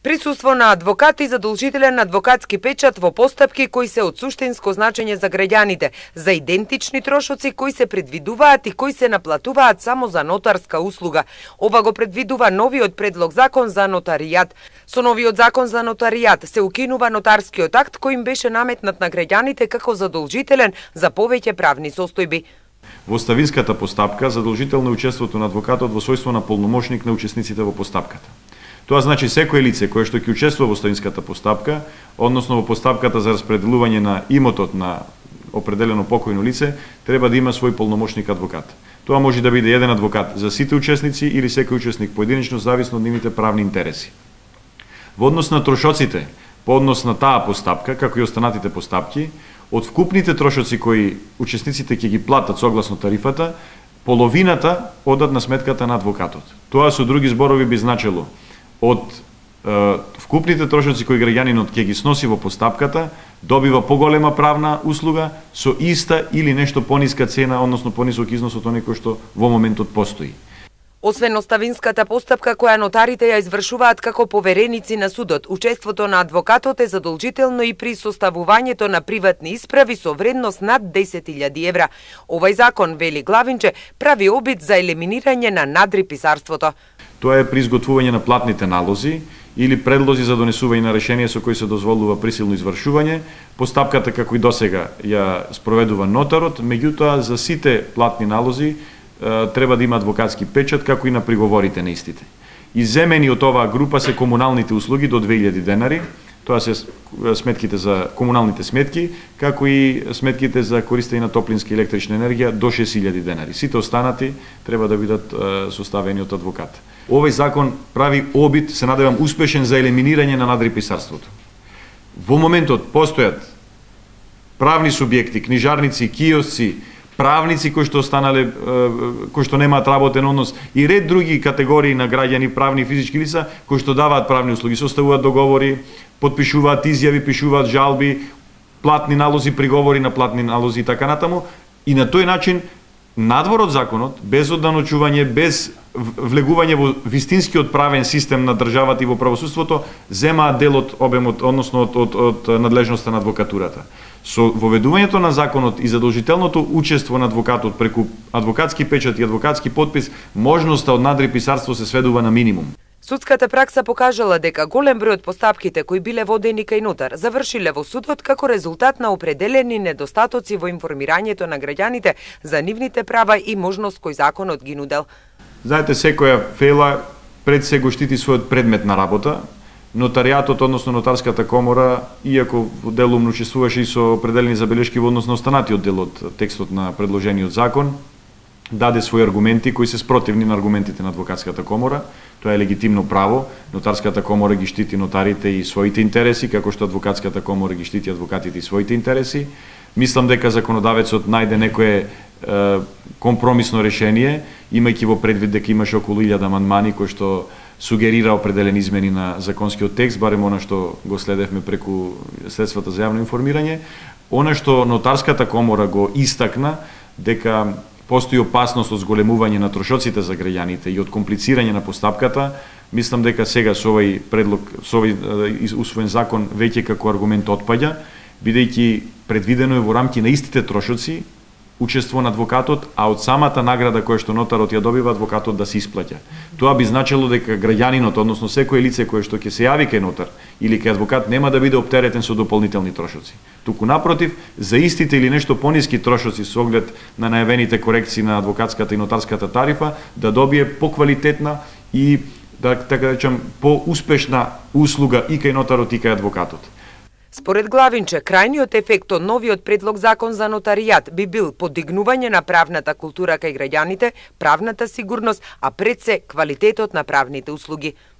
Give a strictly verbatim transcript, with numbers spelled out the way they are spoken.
Присуство на адвокат и задолжителен адвокатски печат во постапки кои се од суштинско значење за граѓаните, за идентични трошоци кои се предвидуваат и кои се наплатуваат само за нотарска услуга. Ова го предвидува новиот предлог закон за нотаријат. Со новиот закон за нотаријат се укинува нотарскиот акт кој им беше наметнат на граѓаните како задолжителен за повеќе правни состојби. Во оставинската постапка задолжително е учеството на адвокатот во својство на полномошник на учесниците во постапката. Тоа значи секое лице кое што ќе учествува во оставинската постапка, односно во постапката за распределување на имотот на определено покојно лице, треба да има свој полномошник адвокат. Тоа може да биде еден адвокат за сите учесници или секој учесник поединечно, зависно од нивните правни интереси. Во однос на трошоците, по однос на таа постапка, како и останатите постапки, од вкупните трошоци кои учесниците ќе ги платат согласно тарифата, половината одат на сметката на адвокатот. Тоа со други зборови би значило од е, вкупните трошоци кои граѓанинот ќе ги сноси во постапката, добива поголема правна услуга со иста или нешто пониска цена, односно понисок износ од оној кој што во моментот постои. Освен оставинската постапка која нотарите ја извршуваат како повереници на судот, учеството на адвокатот е задолжително и при составувањето на приватни исправи со вредност над десет илјади евра. Овај закон, вели Главинче, прави обид за елиминирање на надриписарството. Тоа е при изготвување на платните налози или предлози за донесување на решение со кои се дозволува присилно извршување. Постапката како и досега ја спроведува нотарот, меѓутоа за сите платни налози треба да има адвокатски печат, како и на приговорите на истите. Иземени од оваа група се комуналните услуги до две илјади денари, тоа се сметките за комуналните сметки, како и сметките за користење на топлинска и електрична енергија до шест илјади денари. Сите останати треба да бидат составени од адвокат. Овој закон прави обид, се надевам успешен, за елиминирање на надриписарството. Во моментот постојат правни субјекти, книжарници, киосци, правници кои што останале, кои што немаат работен однос и ред други категории на граѓани, правни и физички лица, кои што даваат правни услуги, составуваат договори, подпишуваат изјави, пишуваат жалби, платни налози, приговори на платни налози и така натаму. И на тој начин, надвор од законот, без одданочување, без влегување во вистинскиот правен систем на државата и во правосудството, земаат дел од обемот, односно од, од, од надлежноста на адвокатурата. Со воведувањето на законот и задолжителното учество на адвокатот преку адвокатски печат и адвокатски подпис, можноста од надриписарство се сведува на минимум. Судската пракса покажала дека голем број од постапките кои биле водени кај нотар завршиле во судот како резултат на определени недостатоци во информирањето на граѓаните за нивните права и можност кој законот ги нудел. Знаете, секоја фела пред се го штити својот предмет на работа. Нотаријатот, односно нотарската комора, иако делумно учествуваше и со определени забелешки во однос на останатиот дел од текстот на предложениот закон, даде своји аргументи кои се спротивни на аргументите на адвокатската комора. Тоа е легитимно право. Нотарската комора ги штити нотарите и своите интереси, како што адвокатската комора ги штити адвокатите и своите интереси. Мислам дека законодавецот најде некое е, компромисно решение, имајќи во предвид дека имаше околу илјада амандмани кои што сугерира определени измени на законскиот текст, барем она што го следевме преку средствата за јавно информирање. Она што нотарската комора го истакна, дека постои опасност од зголемување на трошоците за граѓаните и од комплицирање на постапката, мислам дека сега со овој предлог, со овој усвоен закон веќе како аргумент отпаѓа, бидејќи предвидено е во рамки на истите трошоци учество на адвокатот, а од самата награда која што нотарот ја добива, адвокатот да се исплаќа. Тоа би значило дека граѓанинот, односно секое лице кое што ќе се јави кај нотар или кај адвокат, нема да биде оптеретен со дополнителни трошоци. Туку напротив, за истите или нешто пониски трошоци со оглед на најавените корекции на адвокатската и нотарската тарифа, да добие поквалитетна и, да така да речам, поуспешна услуга и кај нотарот и кај адвокатот. Според Главинче, крајниот ефект од новиот предлог закон за нотаријат би бил подигнување на правната култура кај граѓаните, правната сигурност, а пред се квалитетот на правните услуги.